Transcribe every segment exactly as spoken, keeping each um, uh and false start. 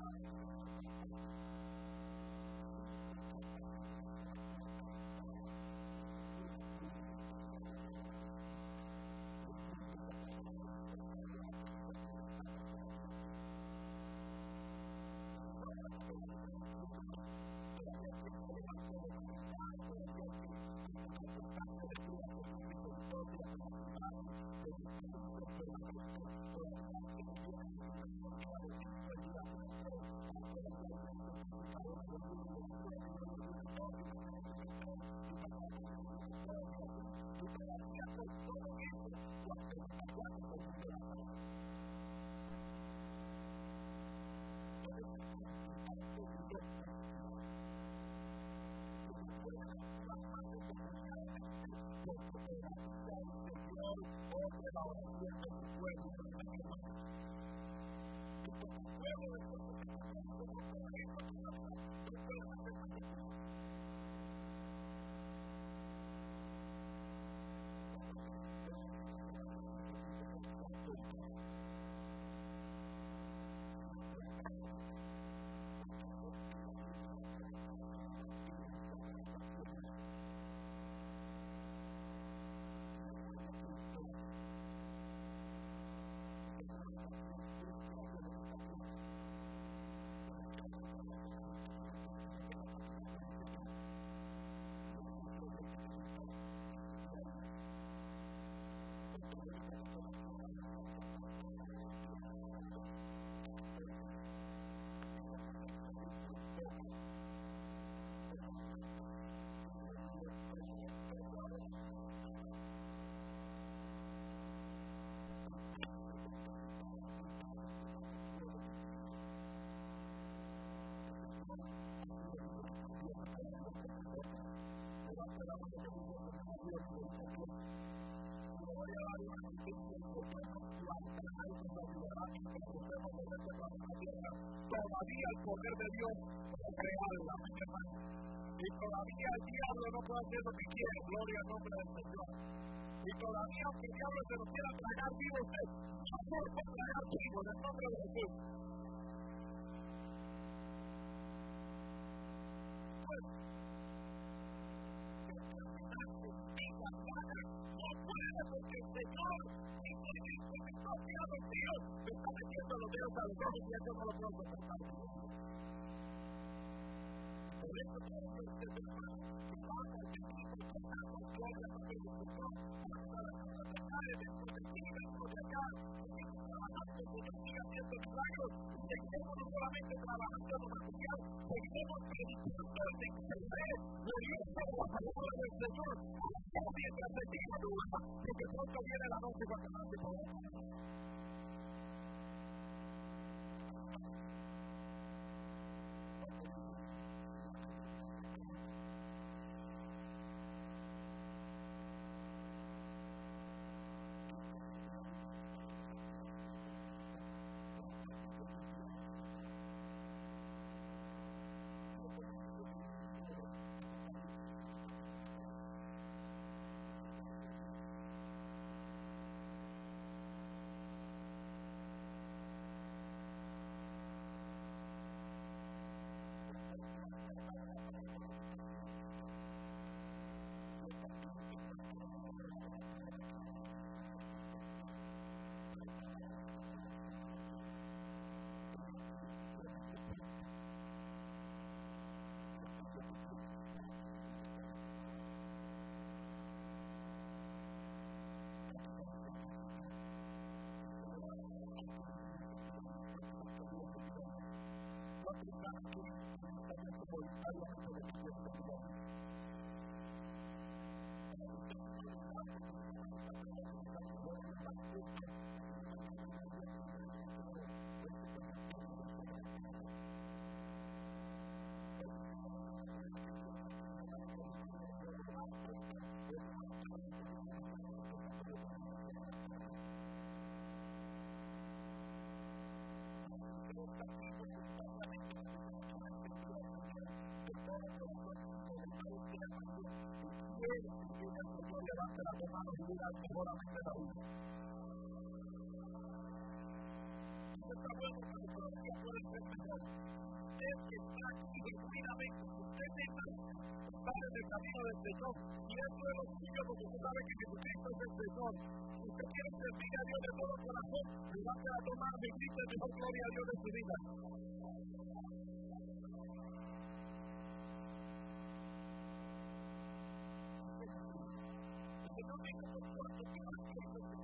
Todavía el poder de Dios es real, y todavía el diablo no puede hacer lo que quiere, gloria al nombre del Señor. Y todavía aunque el diablo se lo quiera tragar vivo, usted no puede tragar vivo en el nombre de Jesús. No puede, porque el Señor Dios me está metiendo los dedos a los ojos y yo no lo puedo soportar. Por eso todos los que se van, que van al destino, que están con gloria, porque el Señor hasta la casa de cae dentro de ti, dentro de acá, seguimos trabajando, que Dios siga haciendo milagros, y seguimos no solamente trabajando en lo material, seguimos predicando el mensaje glorioso de la palabra del Señor, mientras se diga duda, porque pronto viene la noche para que no se pueda. Levante las manos y diga mejoramente la vida. está bueno, pero todavía puede ser mejor. Usted que está aquí genuinamente, si usted está en el camino del Señor, y eso es lo suyo, porque usted sabe que Jesucristo es el Señor. Si usted quiere servir a Dios de todo corazón, levante la mano y grite mejor gloria a Dios de su vida. El Señor dijo por cuanto que más querido es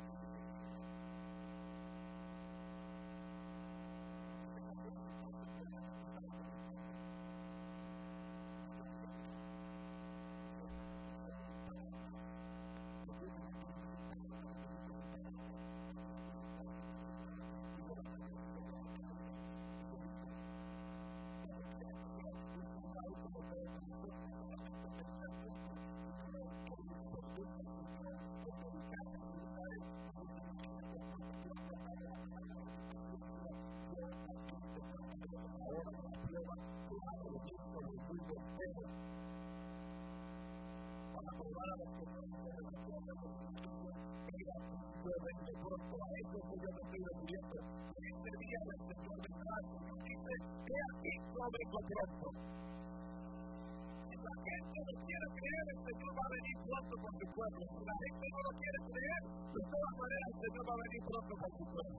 pronto. Si la gente no quiere creer, el Señor va a venir pronto por su pueblo. Si la gente no lo quiere creer, de todas maneras el Señor va a venir pronto por su pueblo.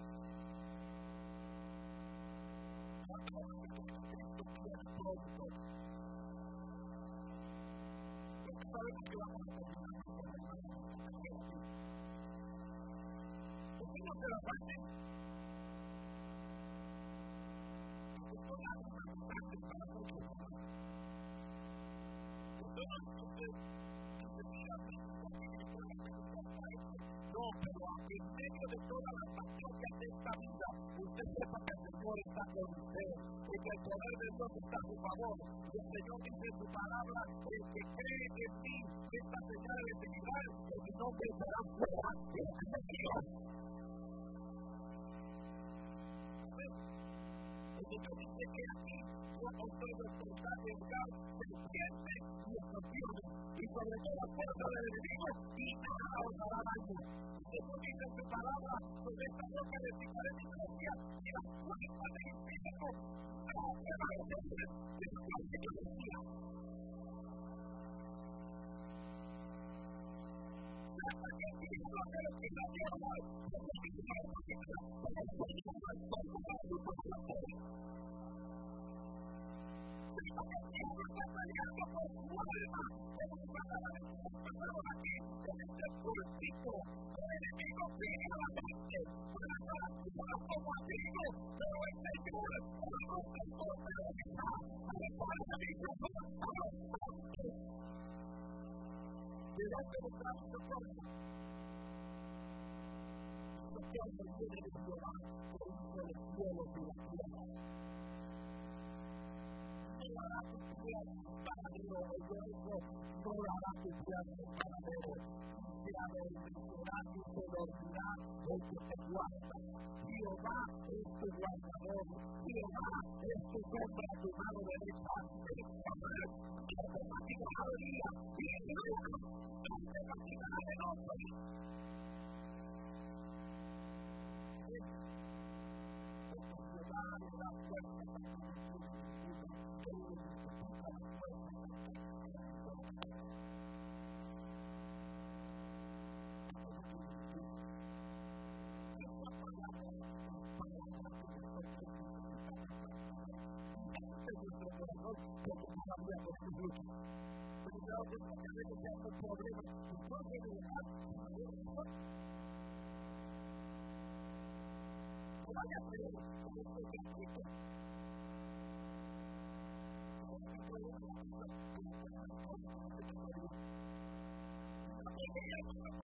Sabemos que vamos a terminar. No se la pasen. Esto es algo importante para muchos. No, pero en medio de todas las batallas de esta vida, usted sepa que el Señor está con usted, y que el poder de Dios está a su favor. Y el Señor dice en su palabra, el que cree en mí, esta señal de seguridad, el que no pensará fuera, es Dios. El Señor dice que aquí yo construyo autoridad de lugar, serpientes y escorpiones, y sobre toda fuerza del enemigo, y nada os hará daño. Jesús dice en su palabra, sobre esta roca edificaré mi iglesia, y las puertas del infierno no prevalecerán. Es lo que el Señor decía. Hasta que el diablo se lo quita a Dios, se lo quita a la paciencia, para el Señor no es todo para su corazón. Sino que el diablo está peleando por su alma, como si pasara de su pasado aquí, en este púlpito. El enemigo sigue a la gente, para tratarnos como amigos, pero el Señor no nos encontrará a la parte de nosotros, a los pastores. ¿De dónde vendrá mi socorro? Mi socorro viene de Jehová, que hizo los cielos y la tierra. No hará tu pie en paradero, oye eso, no hará tu pie en paradero. Sea bendecirá y se dormirá el que te guarda. Jehová es tu guardador, Jehová es tu sombra a tu mano derecha. El Señor que te fatigará de día y el día no te fatigará de noche. Porque Jehová le da fuerzas a tu espíritu, que le multiplica las fuerzas a tu espíritu. Esta palabra es palabra que nosotros necesitamos para este es nuestro corazón, porque todavía tenemos lucha. Pero ya os cuenta que a veces hay un problema, y no se me da, sino de Dios. Que vaya a creer que esto es Cristo. Esto es la cosa que nos pasa a nosotros.